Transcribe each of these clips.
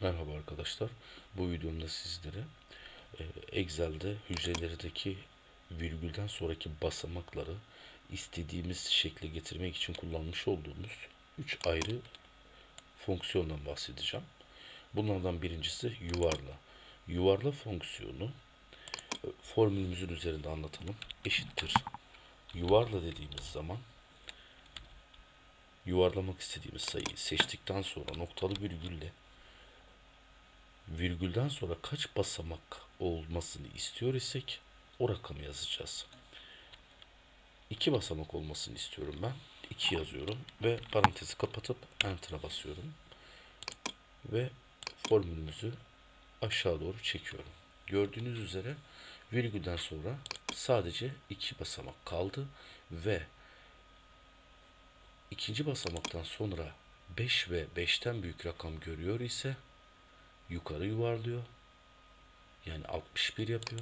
Merhaba arkadaşlar. Bu videomda sizlere Excel'de hücrelerdeki virgülden sonraki basamakları istediğimiz şekle getirmek için kullanmış olduğumuz 3 ayrı fonksiyondan bahsedeceğim. Bunlardan birincisi yuvarla. Yuvarla fonksiyonu formülümüzün üzerinde anlatalım. Eşittir. Yuvarla dediğimiz zaman yuvarlamak istediğimiz sayıyı seçtikten sonra noktalı virgülle virgülden sonra kaç basamak olmasını istiyor isek o rakamı yazacağız. 2 basamak olmasını istiyorum ben. 2 yazıyorum ve parantezi kapatıp enter'a basıyorum. Ve formülümüzü aşağı doğru çekiyorum. Gördüğünüz üzere virgülden sonra sadece 2 basamak kaldı ve ikinci basamaktan sonra 5 ve 5'ten büyük rakam görüyor ise yukarı yuvarlıyor. Yani 61 yapıyor.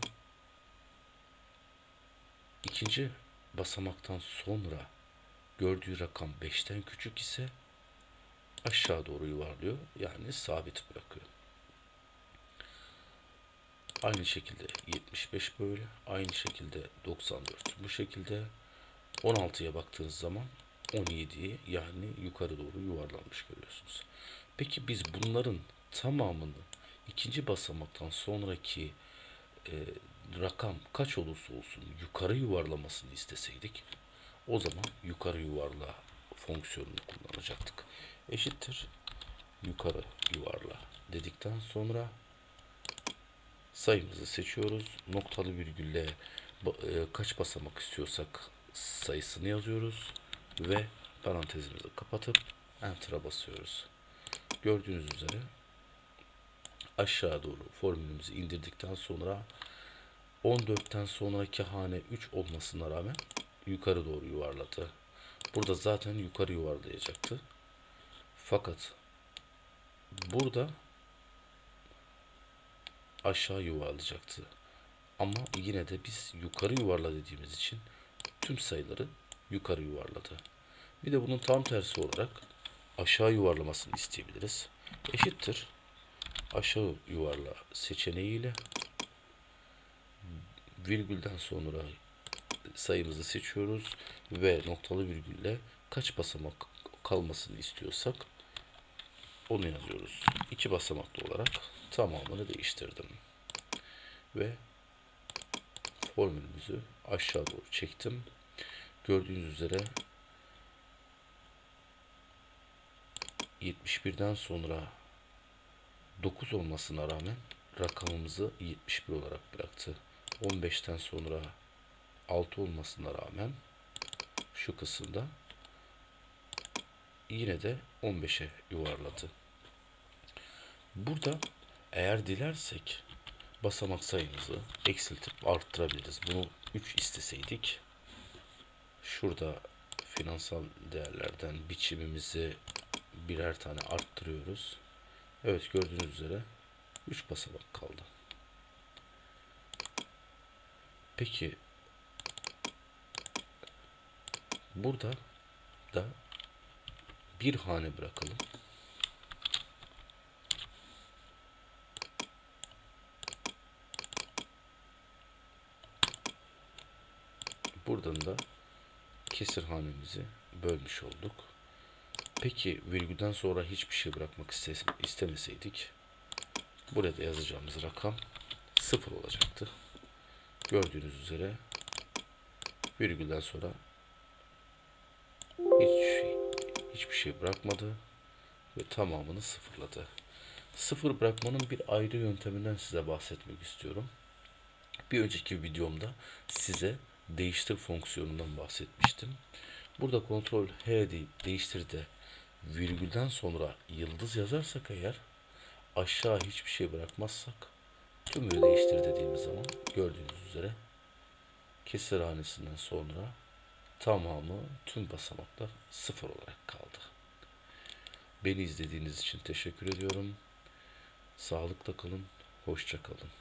İkinci basamaktan sonra gördüğü rakam 5'ten küçük ise aşağı doğru yuvarlıyor. Yani sabit bırakıyor. Aynı şekilde 75 böyle. Aynı şekilde 94 bu şekilde. 16'ya baktığınız zaman 17'yi yani yukarı doğru yuvarlanmış görüyorsunuz. Peki biz bunların tamamını ikinci basamaktan sonraki rakam kaç olursa olsun yukarı yuvarlamasını isteseydik o zaman yukarı yuvarla fonksiyonunu kullanacaktık. Eşittir yukarı yuvarla dedikten sonra sayımızı seçiyoruz. Noktalı virgülle kaç basamak istiyorsak sayısını yazıyoruz ve parantezimizi kapatıp enter'a basıyoruz. Gördüğünüz üzere aşağı doğru formülümüzü indirdikten sonra 14'ten sonraki hane 3 olmasına rağmen yukarı doğru yuvarladı. Burada zaten yukarı yuvarlayacaktı. Fakat burada aşağı yuvarlayacaktı. Ama yine de biz yukarı yuvarla dediğimiz için tüm sayıları yukarı yuvarladı. Bir de bunun tam tersi olarak aşağı yuvarlamasını isteyebiliriz. Eşittir aşağı yuvarla seçeneğiyle virgülden sonra sayımızı seçiyoruz ve noktalı virgülle kaç basamak kalmasını istiyorsak onu yazıyoruz. 2 basamaklı olarak tamamını değiştirdim. Ve formülümüzü aşağı doğru çektim. Gördüğünüz üzere 71'den sonra 9 olmasına rağmen rakamımızı 71 olarak bıraktı. 15'ten sonra 6 olmasına rağmen şu kısımda yine de 15'e yuvarladı. Burada eğer dilersek basamak sayımızı eksiltip arttırabiliriz. Bunu 3 isteseydik şurada finansal değerlerden biçimimizi birer tane arttırıyoruz. Evet, gördüğünüz üzere 3 basamak kaldı. Peki burada da bir hane bırakalım. Buradan da kesir hanemizi bölmüş olduk. Peki virgülden sonra hiçbir şey bırakmak istemeseydik burada yazacağımız rakam 0 olacaktı. Gördüğünüz üzere virgülden sonra hiçbir şey bırakmadı ve tamamını sıfırladı. Sıfır bırakmanın bir ayrı yönteminden size bahsetmek istiyorum. Bir önceki videomda size değiştir fonksiyonundan bahsetmiştim. Burada kontrol H deyip değiştir de virgülden sonra yıldız yazarsak eğer aşağı hiçbir şey bırakmazsak tümünü değiştir dediğimiz zaman gördüğünüz üzere kesir hanesinden sonra tamamı tüm basamaklar 0 olarak kaldı. Beni izlediğiniz için teşekkür ediyorum. Sağlıkla kalın, hoşça kalın.